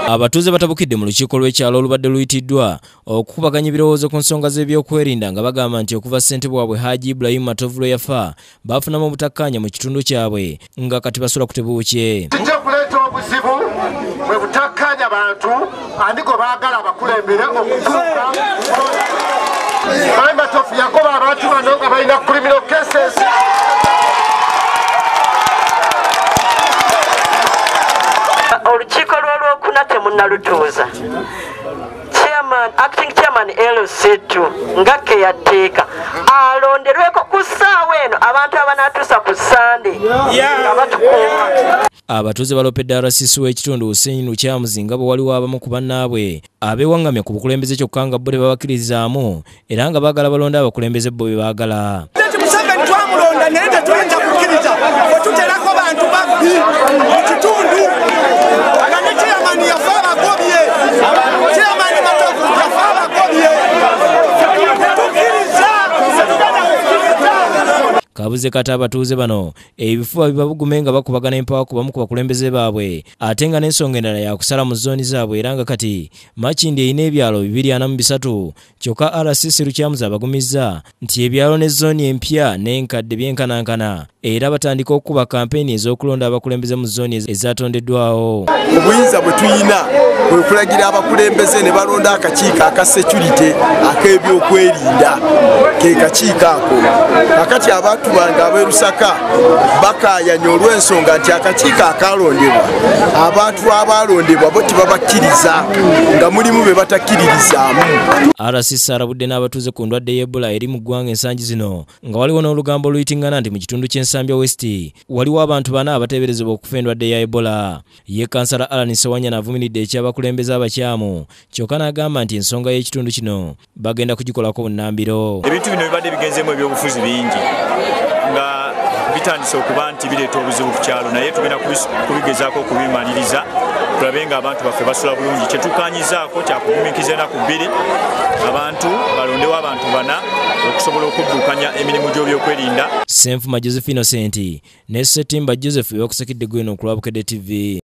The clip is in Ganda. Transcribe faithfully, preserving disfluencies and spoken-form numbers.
Abatuuze batabukidde mu lukiiko lw'ekyalo olubadde luyitiddwa okukubaganya ebirowoozo ku nsonga z'ebyokwerinda nga bagamba nti okuva ssente bwabwe Hajji Ibrahim Matovu lwe yafa baafunamu obutakkaanya mu kitundu kyabwe nga kati basula ku tebuukye. Kijja kuleeta obuzibu bwe butakkaanya bantu andi gwe baagala abakulembere okutuuka. Ibrahim Matovu yagoba abantu bano nga balina criminal cases. Olukiiko lw'olwokuna temunnalutuuza. Chairman, acting chairman L C two nga ke yateeka alonderweko ku ssaawa eno abantu abanaatuusa ku Sande nga batukuuma. Abatuuze balopedde R C C w'ekitundu Hussein Lukyamuzi nga bwe waliwo abamu ku bannaabwe abeewaŋŋamya ku bukulembeze kyokka nga bo tebabakkiririzaamu era nga baagala balonde abakulembeze bo be baagala. Twamulonda naye tetwajja kukkiriza bwe tuterako bantu babbi mu kitundu. Kabuze kata abatuuze bano ebifuba bibabugume nga bakubagana empawa ku bamu ku bakulembeze baabwe ate nga n'ensonga endala yakusala mu zooni zaabwe era nga kati Makindi erina ebyalo bibiri ana mu bisatu kyokka R C C Lukyamuzi abagumizza nti ebyalo ne zooni empya n'enkadde byenkanankana era batandika okukuba kampeyini ez'okulonda abakulembeze mu zooni ezatondeddwawo. Obuyinza bwe tuyina kwe kulagira abakulembeze ne balonda akakiiko aka security ak'ebyokwerinda ke kakiiko ako. Kakati abantu bange ab'e Lusaka bakaayanya olw'ensonga nti akakiiko akalondebwa abantu abalondebwa bo tebabakkiriza nga mulimu be batakkiririzaamu. R C C arabudde n'abatuuze ku ndwadde y'Ebola eri mu ggwanga ensangi zino nga waliwo n'olugambo oluyitingana nti mu kitundu ky'Ensambya West waliwo abantu bana abateeberezebwa okufa endwadde ya Ebola. Ye kansala Alan Sewanya n'avumiridde ekyabakulembeze abakyamu kyokka n'agamba nti ensonga y'ekitundu kino bagenda kugikolako bunnambiro. Ebintu bino bibadde bigenzeemu ebyobufuzi bingi nga bitandise okuba nti bireeta obuzibu ku kyalo naye tugenda kubigezaako okubimaliriza tulabe nga abantu baffe basula bulungi. Kyetukanyizaako kyakugumikiza ennaku bbiri abantu balondewo abantu bana okusobola okuddukanya emirimu gy'ebyokwerinda. Senfuma Joseph Innocent ne Setimba Joseph byakusekidde gweno ku Lwabukidde T V.